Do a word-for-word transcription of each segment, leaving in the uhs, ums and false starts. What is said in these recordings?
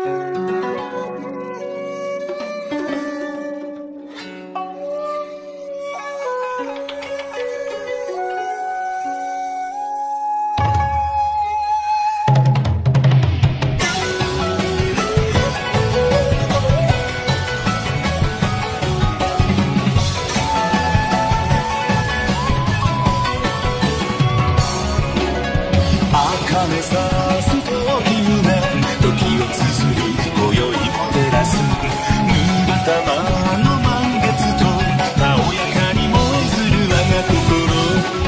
茜さす時夢時を綴り今宵も照らすぬばたまの満月とたおやかに燃えずる我が心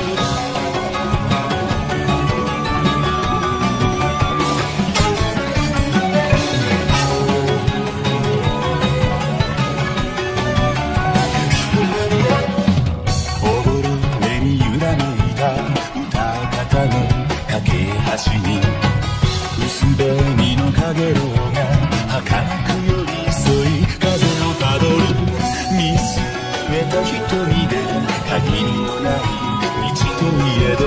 おぼろ目に揺らめいた歌方の架け橋に薄紅のかげろうが儚く寄り添い風をたどる見据えた瞳で限りのない道といえど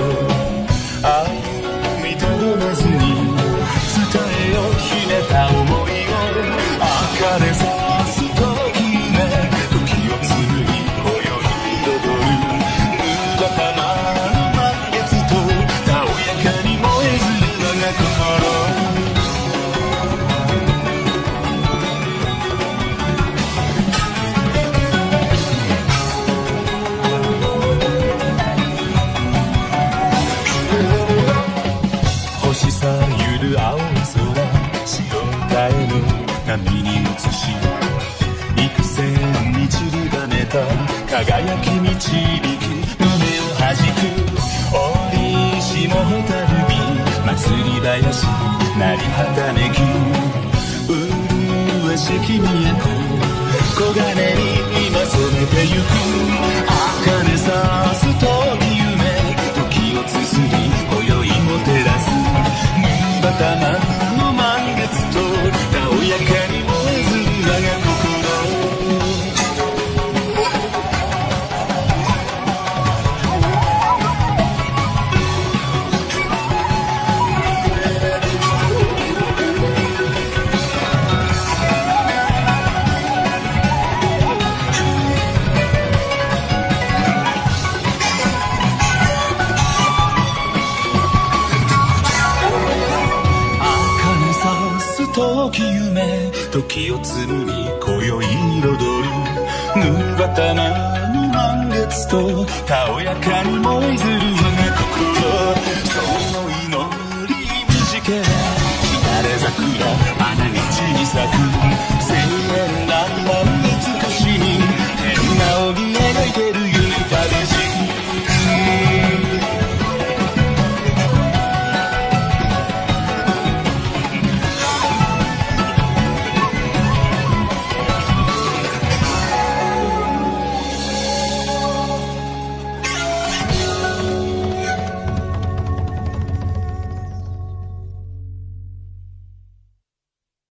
歩みとどめずに伝えよ秘めた想いを茜さす時夢時を紡ぎ今宵彩るぬばたま星さゆる青い空潮替えの波に映し幾千に散りばめた輝き導き胸を弾く折しも蛍火祭り林鳴りはめき麗しき都黄金に今染めてゆく茜さす時夢時を綴り今宵も照らすぬばたまの満月とたおやかに燃えず我が心時夢時を紡ぎ今宵彩るぬばたまの満月とたおやかに燃えずる我が心その祈り短け